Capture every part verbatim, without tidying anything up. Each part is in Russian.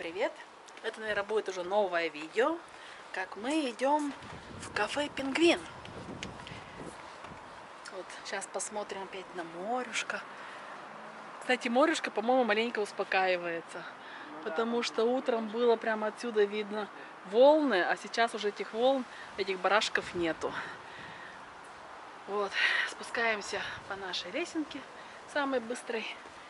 привет! Это, наверное, будет уже новое видео, как мы идем в кафе «Пингвин». Вот сейчас посмотрим опять на морюшко. Кстати, морюшко, по-моему, маленько успокаивается, потому что утром было прямо отсюда видно волны, а сейчас уже этих волн, этих барашков нету. Вот, спускаемся по нашей лесенке, самой быстрой,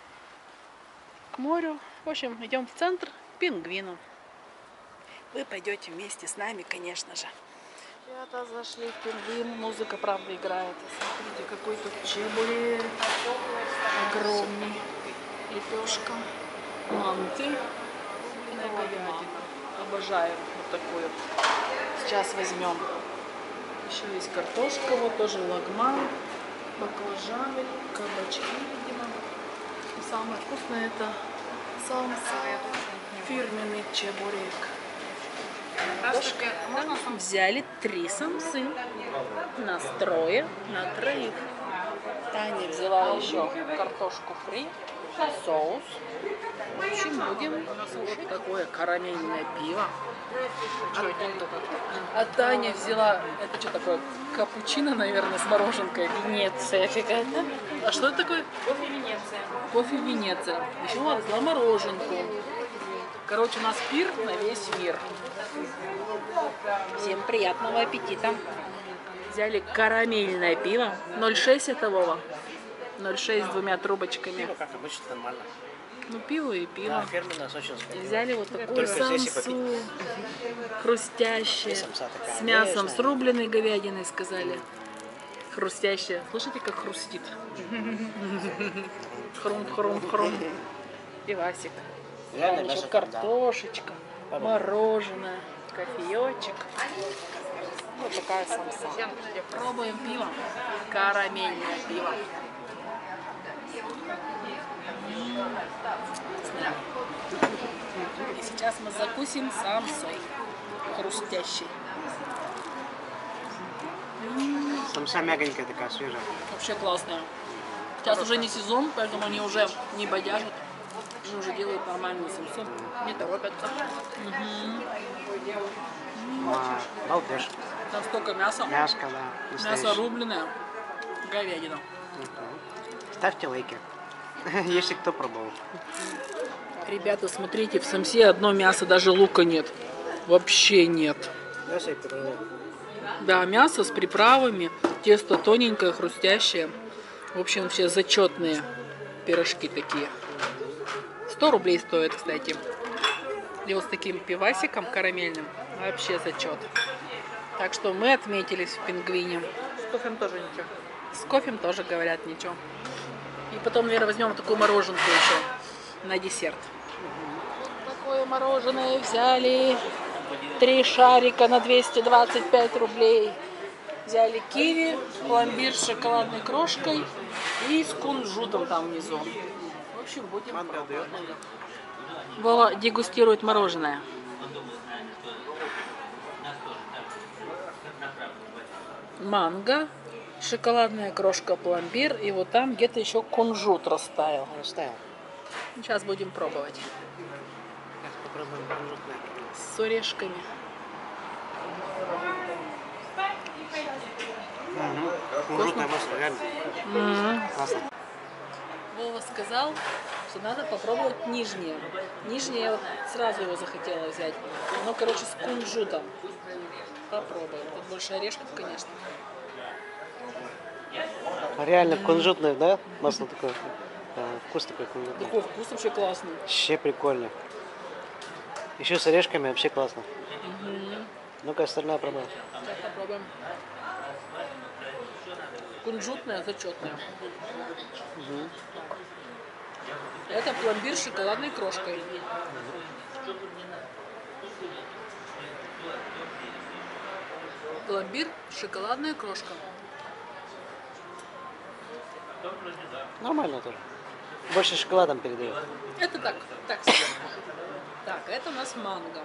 к морю. В общем, идем в центр к «Пингвину». Вы пойдете вместе с нами, конечно же. Ребята, зашли в «Пингвин». Музыка, правда, играет. Смотрите, какой тут чебурек огромный. Лепешка, манты и на говядину. Обожаю вот такую. Сейчас возьмем. Еще есть картошка, вот тоже лагман, баклажаны, кабачки, видимо. И самое вкусное это самса, фирменный чебурек. Взяли три самсы, настрое на троих. Таня взяла еще картошку фри, соус. В общем, будем слушать такое карамельное пиво. А Таня взяла, это что такое, капучино, наверное, с мороженкой? Венеция какая-то. А что это такое? Кофе Венеция. Кофе Венеция. Еще она взяла мороженку. Короче, у нас пир на весь мир. Всем приятного аппетита. Взяли карамельное пиво. ноль шесть это, Вова? ноль шесть с двумя трубочками. Пиво, как обычно, нормально. Ну, пиво и пиво. Да, фирменное, сочинское. И взяли вот такую Только здесь и самсу, хрустящая, самса такая с мясом, нежная. с рубленой говядиной, сказали. Хрустящая. Слышите, как хрустит? Хрум-хрум-хрум. Пивасик. Реально Еще мясо, картошечка, да. мороженое, кофеечек. Вот такая самса. Пробуем пиво. Карамельное пиво. И сейчас мы закусим самсой хрустящей. Самса мягонькая такая, свежая. Вообще классная. Сейчас уже не сезон, поэтому они уже не бодяжат. Они уже делают нормальную самсу. Не торопятся. Угу. А, балдеж. Там столько мяса. Мяско, да. Мясо Настоящее. рубленое. Говядина. Мгм. Ставьте лайки, если кто пробовал. Ребята, смотрите, в самсе одно мясо, даже лука нет. Вообще нет. Мясо и пирожное. Да, мясо с приправами, тесто тоненькое, хрустящее. В общем, все зачетные пирожки такие. сто рублей стоит, кстати. И вот с таким пивасиком карамельным вообще зачет. Так что мы отметились в «Пингвине». С кофем тоже ничего. С кофем тоже, говорят, ничего. И потом, наверное, возьмем такую мороженку еще на десерт. Вот такое мороженое взяли. Три шарика на двести двадцать пять рублей. Взяли киви, пломбир с шоколадной крошкой и с кунжутом там внизу. В общем, будем пробовать. Вова дегустирует мороженое. Манго, шоколадная крошка, пломбир, и вот там где-то еще кунжут растаял. Растаял. Сейчас будем пробовать. Сейчас попробуем кунжутное. С орешками. Угу. Кунжутное масло, реально. М-м. Классно. Вова сказал, что надо попробовать нижнее. Нижнее я вот сразу его захотела взять. Оно, короче, с кунжутом. Попробуем. Тут больше орешков, конечно. Реально кунжутное, да? Масло такое. А, вкус такой кунжутный. Такой вкус вообще классный. Вообще прикольно. Еще с орешками вообще классно. Угу. Ну-ка, остальное пробуем. Сейчас попробуем. Кунжутное, зачетное. Угу. Это пломбир с шоколадной крошкой. Пломбир, шоколадная крошка. Нормально тоже. Больше шоколадом передает. Это так, так себе. Так, это у нас манго.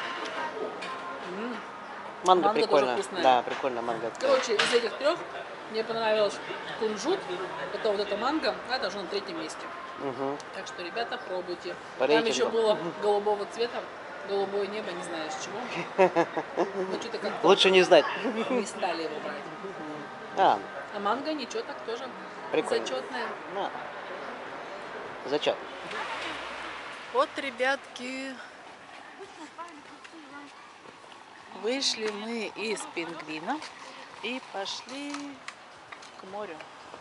М, Манго, Манго тоже прикольно. вкусная. Да, прикольно манго. Короче, из этих трех Мне понравилось кунжут, потом вот это манго, а это уже на третьем месте. Угу. Так что, ребята, пробуйте. По Там еще рейтингу. было голубого цвета, голубое небо, не знаю с чего. Но что-то как-то Лучше не знать. не стали его брать. А, А манго ничего, так тоже прикольно. зачетное. На. Зачет. Вот, ребятки, вышли мы из Пингвина и пошли к морю.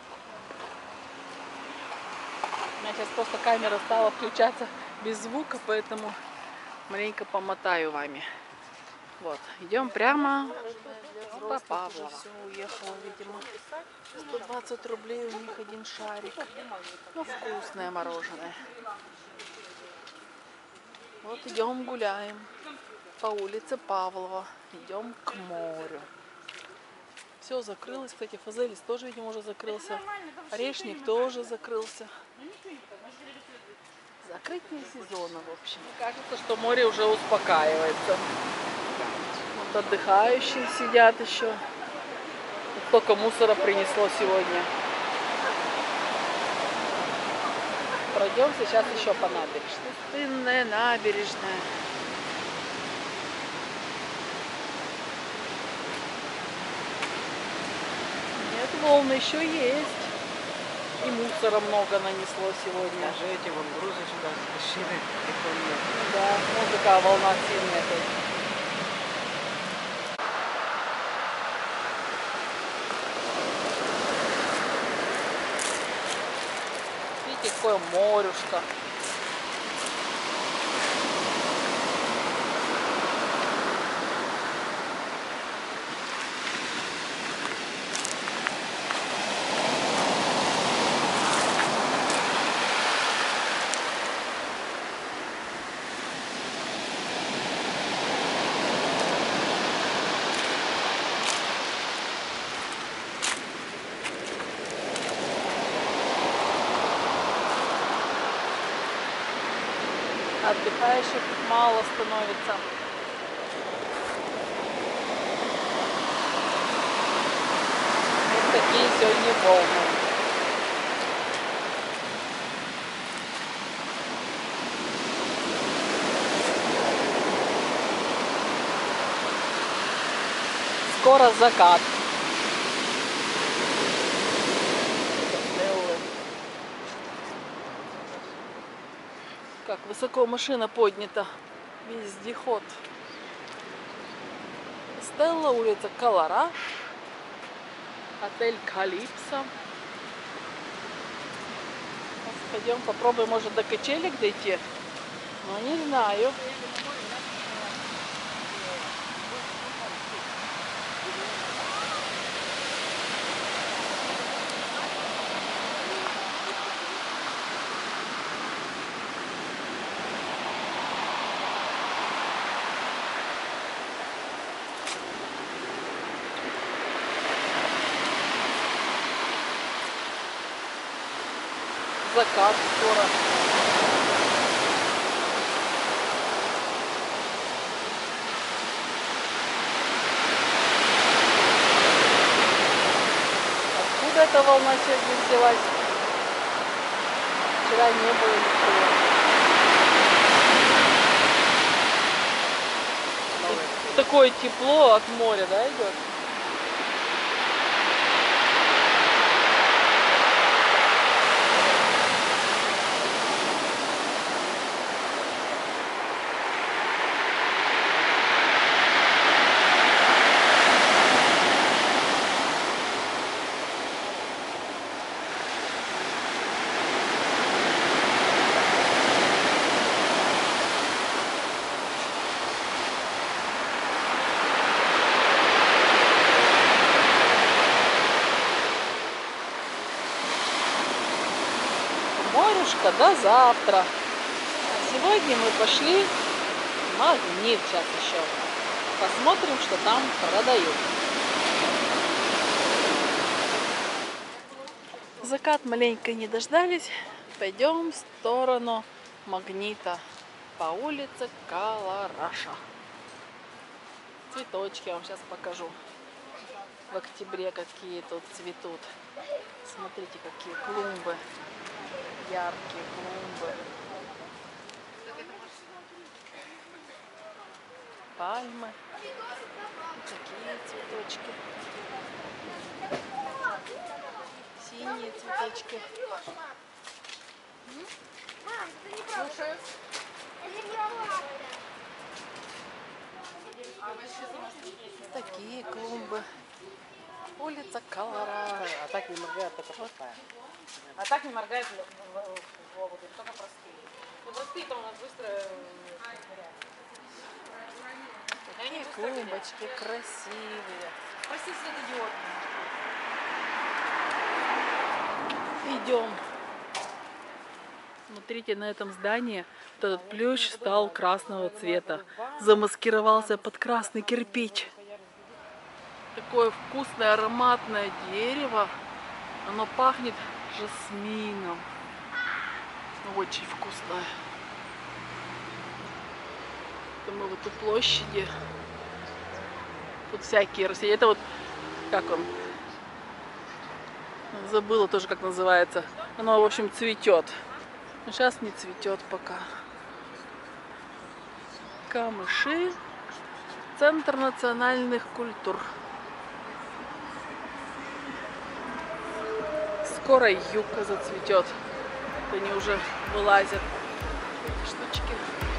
У меня сейчас просто камера стала включаться без звука, поэтому маленько помотаю вами. Вот, идем прямо по Павлова. Все, уехала, видимо. сто двадцать рублей у них один шарик. Ну, вкусное мороженое. Вот идем гуляем по улице Павлова. Идем к морю. Все закрылось. Кстати, Фазелис тоже, видимо, уже закрылся. Орешник тоже закрылся. Закрытие сезона, в общем. Кажется, что море уже успокаивается. Вот отдыхающие сидят еще. Вот столько мусора принесло сегодня. Пройдем сейчас еще по набережной. Пустынная набережная. Нет, волны еще есть. И мусора много нанесло сегодня. Даже эти вон грузы сюда стащили. Да, ну такая волна сильная тут. Видите, какое морюшко. Отдыхающих мало становится. Вот такие сегодня волны. Скоро закат. Как высоко машина поднята. Вездеход. Стелла, улица Колораж. Отель Калипсо. Пойдем попробуем, может, до качелек дойти. Но не знаю. Закат скоро. Откуда эта волна сегодня взялась? Вчера не было ничего. Такое тепло от моря, да, идет? Морюшка до завтра. А сегодня мы пошли в Магнит сейчас еще. Посмотрим, что там продают. Закат маленько не дождались. Пойдем в сторону Магнита по улице Колораша. Цветочки я вам сейчас покажу. в октябре какие тут цветут. Смотрите, какие клумбы. Яркие клумбы. Пальмы. Такие цветочки. Синие цветочки. Мам, ты не слушаю. Это не правда. Такие клумбы. Улица Колорадо. А так не моргает, только пустая. А так не моргает в, в, в воду, только простые. Ну простые-то у нас быстро горят. Такие клумбочки красивые. Прости, светодиодные. Идем. Смотрите, на этом здании вот этот плющ стал красного цвета. Замаскировался под красный кирпич. Такое вкусное ароматное дерево. Оно пахнет жасмином. Очень вкусное. Это мы в этой площади. Тут всякие растения. Это вот, как он? Забыла тоже, как называется. Оно, в общем, цветет. Но сейчас не цветет пока. Камыши. Центр национальных культур. Скоро юбка зацветет. Они уже вылазят. Эти штучки.